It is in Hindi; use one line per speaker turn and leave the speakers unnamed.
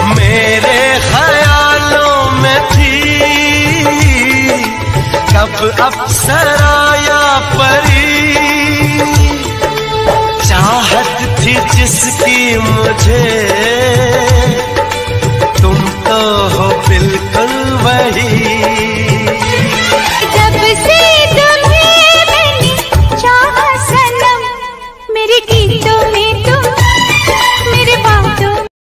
मेरे ख्यालों में थी कब अप्सरा या परी, चाहत थी जिसकी मुझे